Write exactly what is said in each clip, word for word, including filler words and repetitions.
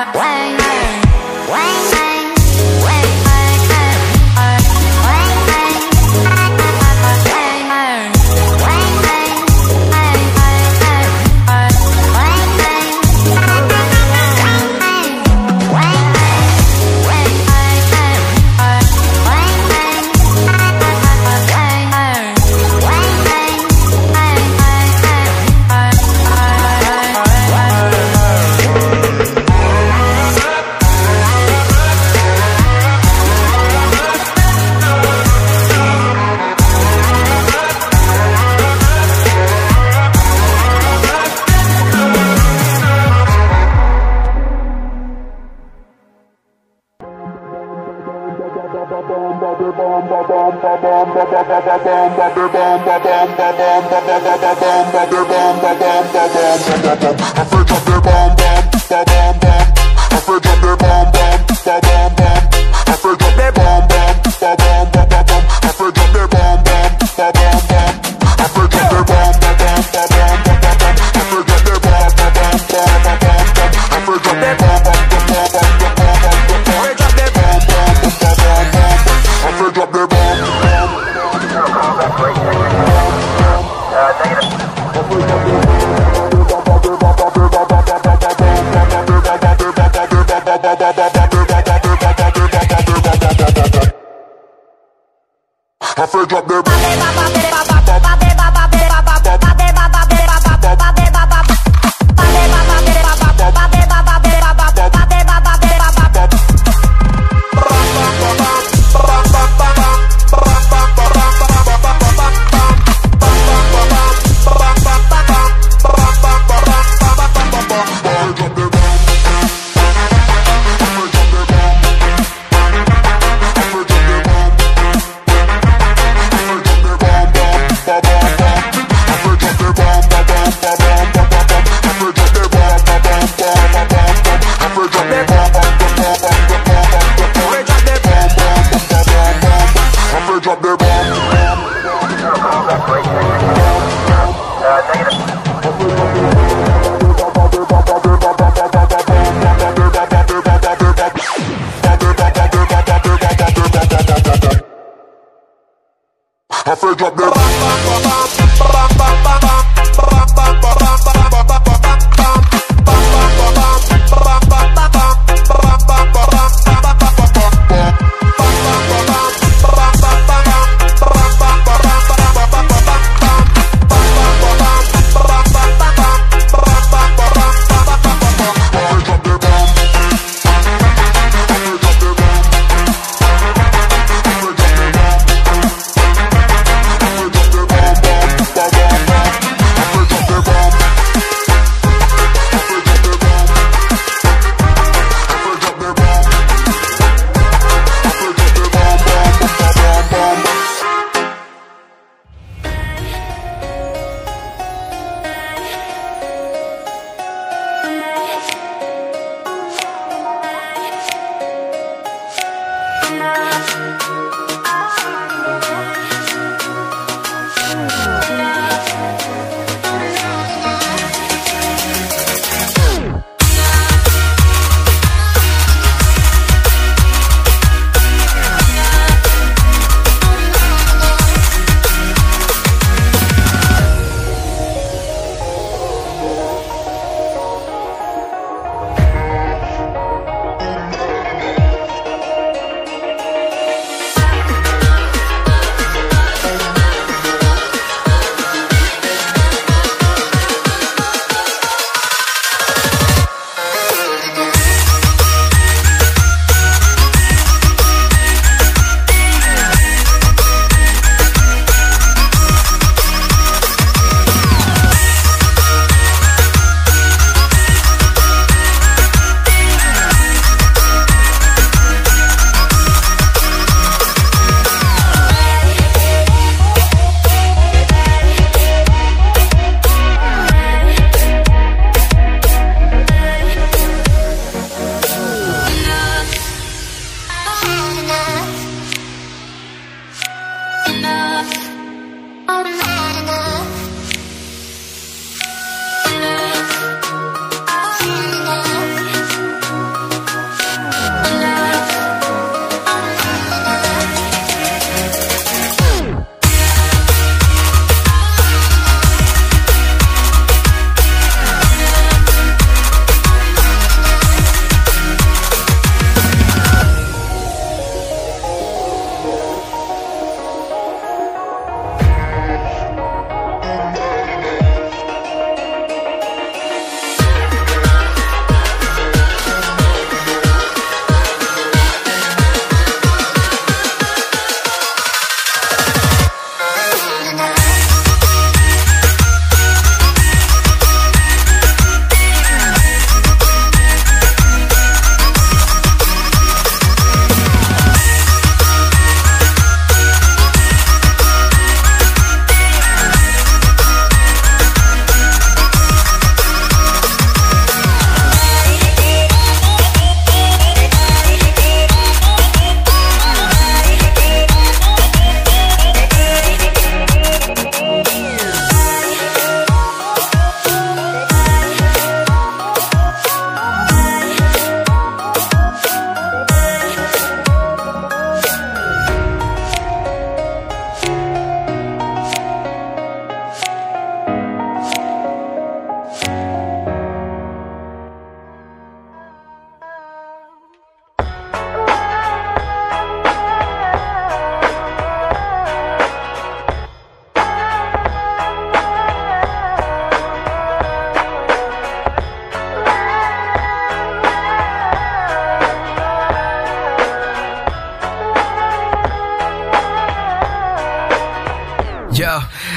Bye.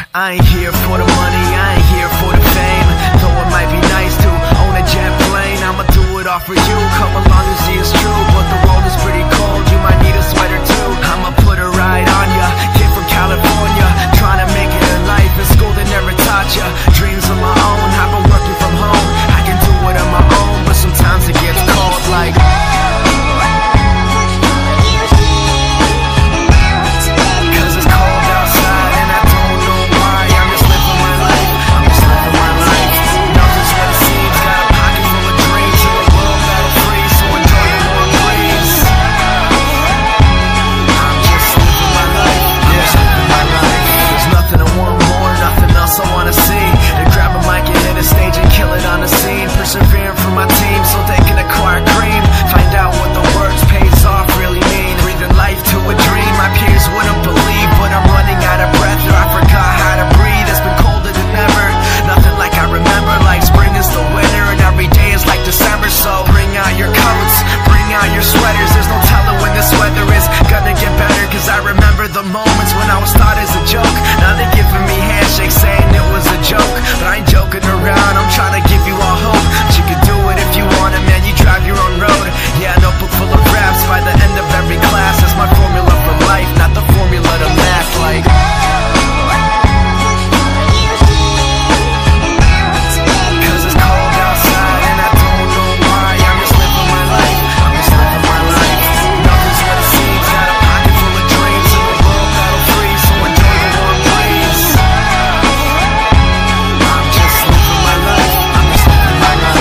I ain't here for the money, I ain't here for the fame. Though it might be nice to own a jet plane, I'ma do it all for you, come along and see it's true. But the world is pretty cold, you might need a sweater too. I'ma put a ride on ya, kid from California, trying to make it in life in school they never taught ya. Dreams of my own, I've been working from home. I can do it on my own, but sometimes it gets cold like persevering for my team so they can acquire cream. Find out what the words pays off really mean. Breathing life to a dream my peers wouldn't believe, but I'm running out of breath or I forgot how to breathe. It's been colder than ever, nothing like I remember. Like spring is the winter and every day is like December. So bring out your coats, bring out your sweaters. There's no telling when this weather is gonna get better, cause I remember the moments when I was thought as a joke. Now they're giving me handshakes saying it was a joke, but I ain't joking around, I'm trying to give you all hope. You can do it if you want it, man, you drive your own road. Yeah, a notebook full of raps by the end of every class. That's my formula for life, not the formula to math. Like cause it's cold outside and I don't know why. I'm just living my life, I'm just living my life. Nothing's what it seems, got a pocket full of dreams in a world that'll freeze, so enjoy the warm breeze. I'm just living my life, I'm just living my life.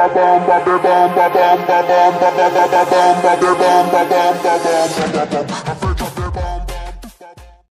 Bam, bam, bam, bam, bam, bam, bam, bam, bam, bam, bam, bam, bam, bam, bam, bam, bam, bam.